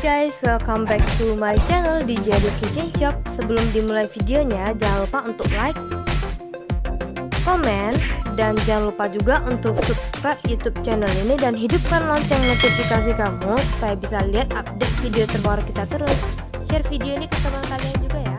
guys, welcome back to my channel DJ Kitchen Shop. Sebelum dimulai videonya, jangan lupa untuk like, komen, dan jangan lupa juga untuk subscribe YouTube channel ini dan hidupkan lonceng notifikasi kamu supaya bisa lihat update video terbaru kita terus. Share video ini ke teman kalian juga ya.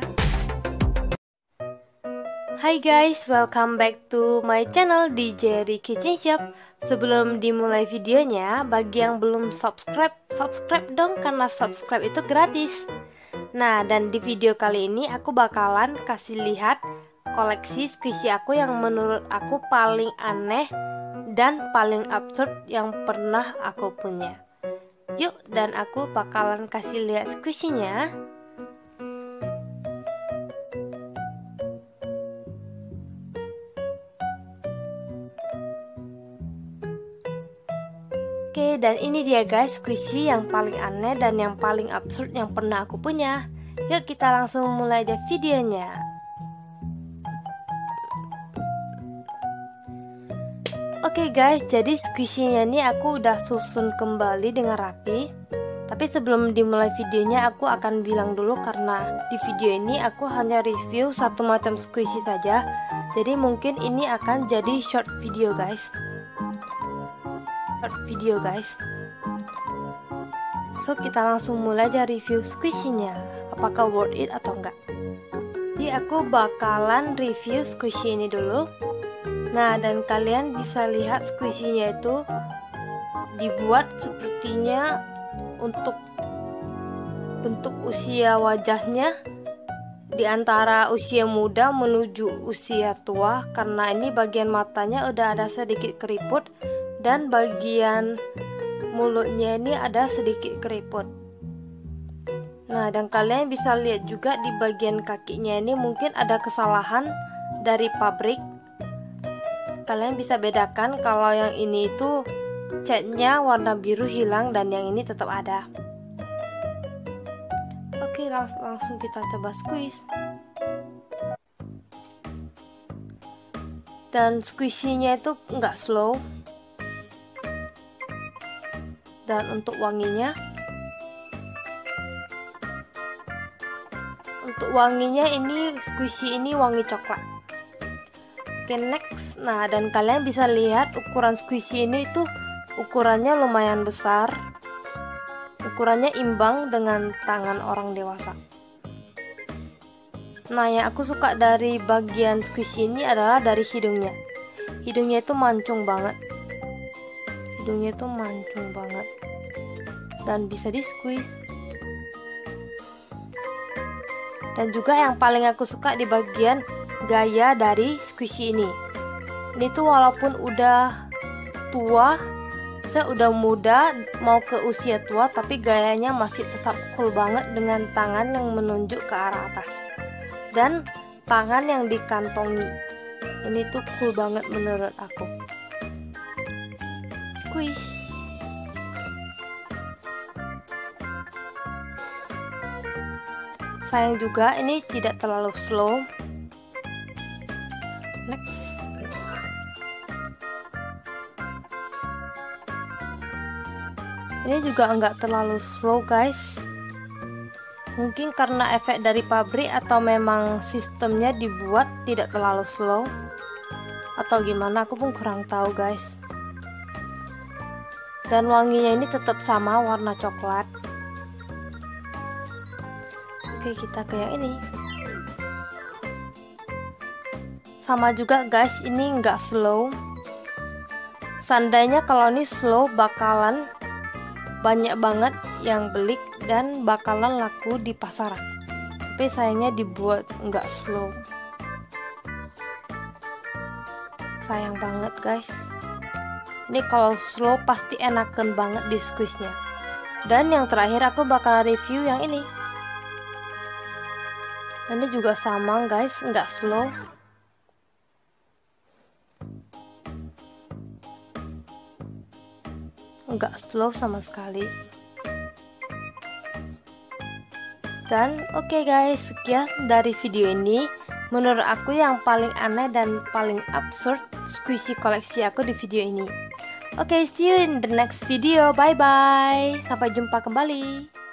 Hai guys, welcome back to my channel DJ Kitchen Shop. Sebelum dimulai videonya, bagi yang belum subscribe dong, karena subscribe itu gratis. Nah, dan di video kali ini aku bakalan kasih lihat koleksi squishy aku yang menurut aku paling aneh dan paling absurd yang pernah aku punya. Yuk, dan aku bakalan kasih lihat squishy-nya. Oke, dan ini dia guys squishy yang paling aneh dan yang paling absurd yang pernah aku punya. Yuk kita langsung mulai aja videonya. Oke guys, jadi squishy-nya ini aku udah susun kembali dengan rapi. Tapi sebelum dimulai videonya aku akan bilang dulu, karena di video ini aku hanya review satu macam squishy saja. Jadi mungkin ini akan jadi short video guys. So kita langsung mulai aja review squishy-nya, apakah worth it atau enggak. Jadi aku bakalan review squishy ini dulu. Nah, dan kalian bisa lihat squishy-nya itu dibuat sepertinya untuk bentuk usia wajahnya di antara usia muda menuju usia tua, karena ini bagian matanya udah ada sedikit keriput dan bagian mulutnya ini ada sedikit keriput. Nah, dan kalian bisa lihat juga di bagian kakinya ini mungkin ada kesalahan dari pabrik. Kalian bisa bedakan kalau yang ini itu catnya warna biru hilang dan yang ini tetap ada. Oke, langsung kita coba squeeze. Dan squishy-nya itu nggak slow. Dan untuk wanginya ini squishy ini wangi coklat. Oke, next. Nah, dan kalian bisa lihat ukuran squishy ini tuh ukurannya lumayan besar. Ukurannya imbang dengan tangan orang dewasa. Nah, yang aku suka dari bagian squishy ini adalah dari hidungnya. Hidungnya itu mancung banget. Dan bisa di squeeze. Dan juga yang paling aku suka di bagian gaya dari squishy ini. Ini tuh walaupun udah tua, saya udah muda mau ke usia tua, tapi gayanya masih tetap cool banget dengan tangan yang menunjuk ke arah atas dan tangan yang dikantongi. Ini tuh cool banget menurut aku. Squish. Sayang juga ini tidak terlalu slow. Next. Ini juga enggak terlalu slow guys. Mungkin karena efek dari pabrik atau memang sistemnya dibuat tidak terlalu slow, atau gimana aku pun kurang tahu guys. Dan wanginya ini tetap sama, warna coklat. Oke, kita ke yang ini. Sama juga guys, ini nggak slow. Seandainya kalau ini slow bakalan banyak banget yang beli dan bakalan laku di pasaran. Tapi sayangnya dibuat nggak slow. Sayang banget guys. Ini kalau slow pasti enakan banget di squeeze-nya. Dan yang terakhir aku bakal review yang ini. Ini juga sama guys, nggak slow. Nggak slow sama sekali. Dan oke guys, sekian dari video ini. Menurut aku yang paling aneh dan paling absurd squishy koleksi aku di video ini. Oke, see you in the next video. Bye bye. Sampai jumpa kembali.